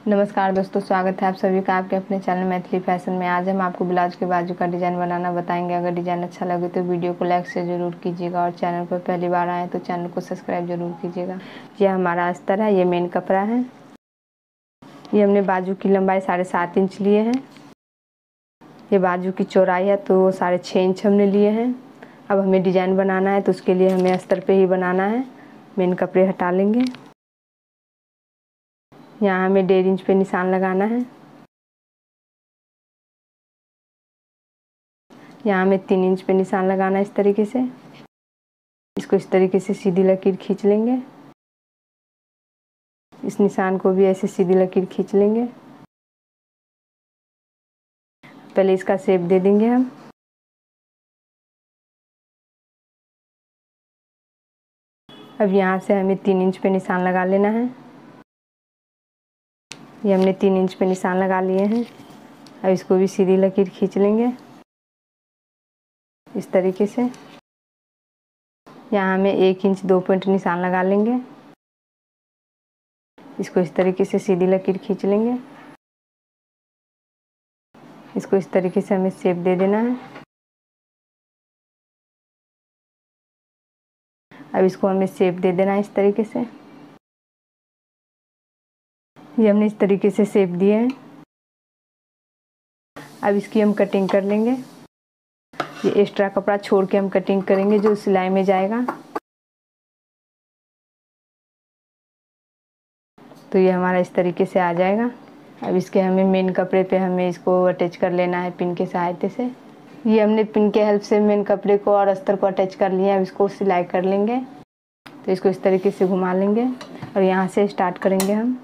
नमस्कार दोस्तों, स्वागत है आप सभी का आपके अपने चैनल मैथिली फैशन में। आज हम आपको ब्लाउज के बाजू का डिज़ाइन बनाना बताएंगे। अगर डिज़ाइन अच्छा लगे तो वीडियो को लाइक से ज़रूर कीजिएगा और चैनल पर पहली बार आए तो चैनल को सब्सक्राइब जरूर कीजिएगा। ये हमारा अस्तर है, ये मेन कपड़ा है। ये हमने बाजू की लंबाई 7.5 इंच लिए हैं। ये बाजू की चौड़ाई है तो 6.5 इंच हमने लिए हैं। अब हमें डिज़ाइन बनाना है तो उसके लिए हमें अस्तर पे ही बनाना है। मेन कपड़े हटा लेंगे। यहाँ हमें 1.5 इंच पे निशान लगाना है। यहाँ हमें 3 इंच पे निशान लगाना है इस तरीके से। इसको इस तरीके से सीधी लकीर खींच लेंगे। इस निशान को भी ऐसे सीधी लकीर खींच लेंगे। पहले इसका शेप दे देंगे हम। अब यहाँ से हमें 3 इंच पे निशान लगा लेना है। ये हमने 3 इंच पे निशान लगा लिए हैं। अब इसको भी सीधी लकीर खींच लेंगे इस तरीके से। यहाँ हमें 1 इंच 2 पॉइंट निशान लगा लेंगे। इसको इस तरीके से सीधी लकीर खींच लेंगे। इसको इस तरीके से हमें शेप दे देना है। अब इसको हमें शेप दे देना है इस तरीके से। ये हमने इस तरीके से शेप दिए हैं। अब इसकी हम कटिंग कर लेंगे। ये एक्स्ट्रा कपड़ा छोड़ के हम कटिंग करेंगे जो सिलाई में जाएगा। तो ये हमारा इस तरीके से आ जाएगा। अब इसके हमें मेन कपड़े पे हमें इसको अटैच कर लेना है पिन के सहायता से। ये हमने पिन के हेल्प से मेन कपड़े को और अस्तर को अटैच कर लिया है। अब इसको सिलाई कर लेंगे। तो इसको इस तरीके से घुमा लेंगे और यहाँ से स्टार्ट करेंगे हम।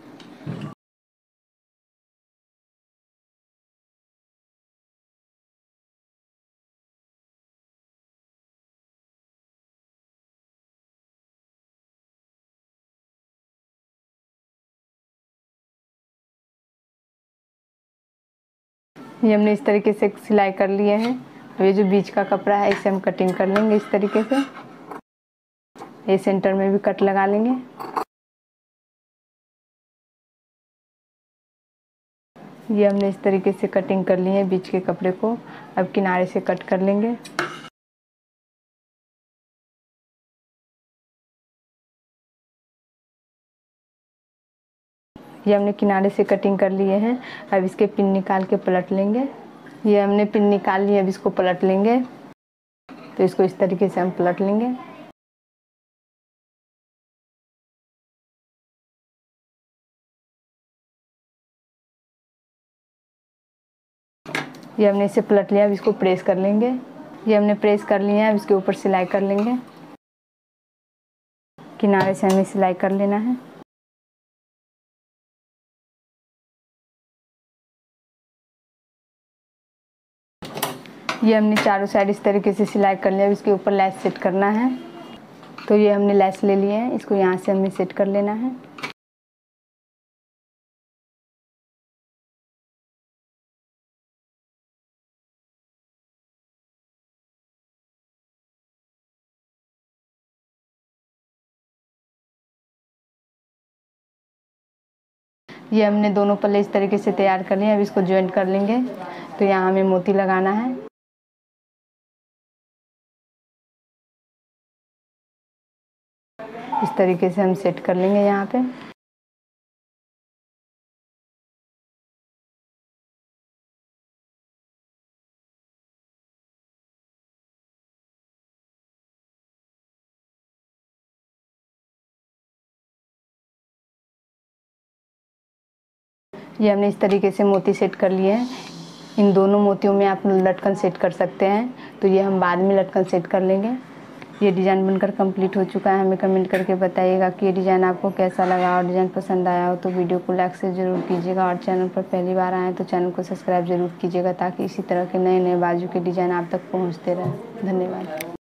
ये हमने इस तरीके से सिलाई कर लिए हैं। अब ये जो बीच का कपड़ा है इसे हम कटिंग कर लेंगे इस तरीके से। ये सेंटर में भी कट लगा लेंगे। ये हमने इस तरीके से कटिंग कर ली है बीच के कपड़े को। अब किनारे से कट कर लेंगे। ये हमने किनारे से कटिंग कर लिए हैं। अब इसके पिन निकाल के पलट लेंगे। ये हमने पिन निकाल लिया। अब इसको पलट लेंगे। तो इसको इस तरीके से हम पलट लेंगे। ये हमने इसे पलट लिया। अब इसको प्रेस कर लेंगे। ये हमने प्रेस कर लिया है। अब इसके ऊपर सिलाई कर लेंगे। किनारे से हमें सिलाई कर लेना है। ये हमने चारों साइड इस तरीके से सिलाई कर लिया। अब इसके ऊपर लैस सेट करना है। तो ये हमने लैस ले लिए है। इसको यहाँ से हमें सेट कर लेना है। ये हमने दोनों पल्ले इस तरीके से तैयार कर लिए। अब इसको ज्वाइंट कर लेंगे। तो यहाँ हमें मोती लगाना है। इस तरीके से हम सेट कर लेंगे यहाँ पे। ये हमने इस तरीके से मोती सेट कर लिए हैं। इन दोनों मोतियों में आप लटकन सेट कर सकते हैं। तो ये हम बाद में लटकन सेट कर लेंगे। ये डिज़ाइन बनकर कंप्लीट हो चुका है। हमें कमेंट करके बताइएगा कि ये डिज़ाइन आपको कैसा लगा और डिज़ाइन पसंद आया हो तो वीडियो को लाइक से ज़रूर कीजिएगा और चैनल पर पहली बार आए तो चैनल को सब्सक्राइब ज़रूर कीजिएगा ताकि इसी तरह के नए नए बाजू के डिज़ाइन आप तक पहुँचते रहें। धन्यवाद।